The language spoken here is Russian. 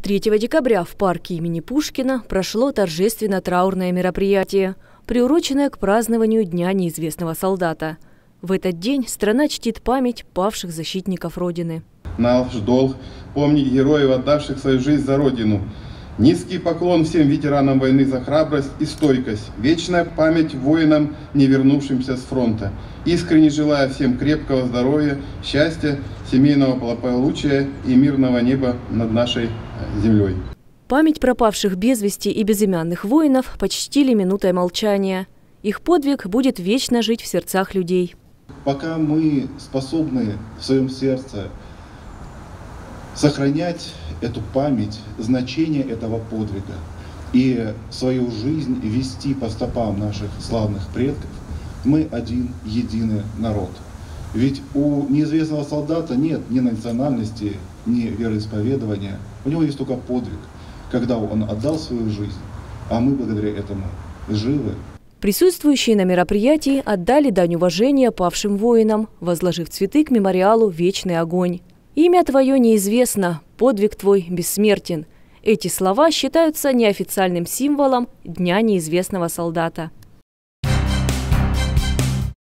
3 декабря в парке имени Пушкина прошло торжественно-траурное мероприятие, приуроченное к празднованию Дня неизвестного солдата. В этот день страна чтит память павших защитников Родины. Наш долг помнить героев, отдавших свою жизнь за Родину. Низкий поклон всем ветеранам войны за храбрость и стойкость. Вечная память воинам, не вернувшимся с фронта. Искренне желаю всем крепкого здоровья, счастья, семейного благополучия и мирного неба над нашей землей. Память пропавших без вести и безымянных воинов почтили минутой молчания. Их подвиг будет вечно жить в сердцах людей. Пока мы способны в своем сердце сохранять эту память, значение этого подвига и свою жизнь вести по стопам наших славных предков, мы один единый народ. Ведь у неизвестного солдата нет ни национальности, ни вероисповедания. У него есть только подвиг, когда он отдал свою жизнь, а мы благодаря этому живы. Присутствующие на мероприятии отдали дань уважения павшим воинам, возложив цветы к мемориалу «Вечный огонь». «Имя твое неизвестно, подвиг твой бессмертен». Эти слова считаются неофициальным символом Дня неизвестного солдата.